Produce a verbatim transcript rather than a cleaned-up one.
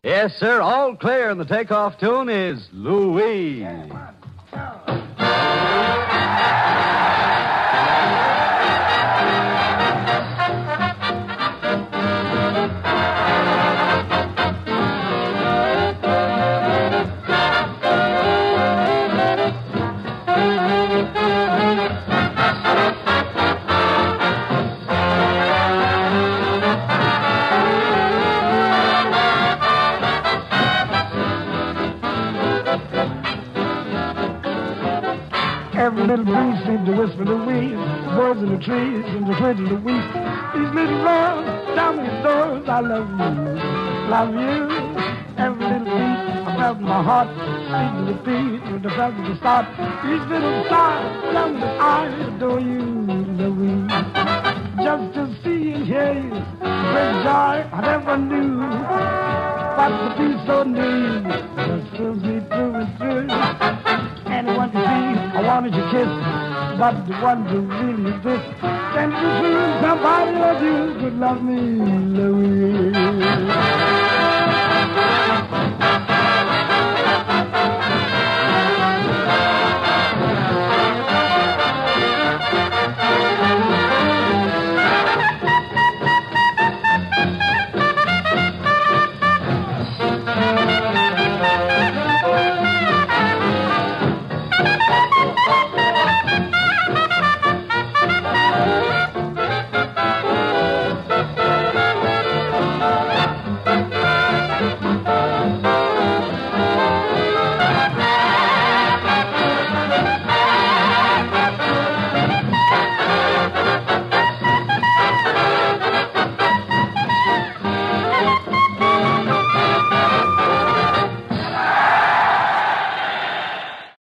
Yes, sir, all clear, and the takeoff tune is Louise. Every little breeze seems to whisper Louise, birds in the trees seem to twitter Louise. These little birds tell me stories. I love you, love you. Every little beat I felt in my heart, seems to repeat with the felt of the start. These little stars tell me that I adore you, Louise. Just to see and hear you, great joy I never knew. But to be so near, just fills me through and through. Anyone to see, I wanted your kiss, but the one who really exists. Can you see somebody like you could love me, Louise?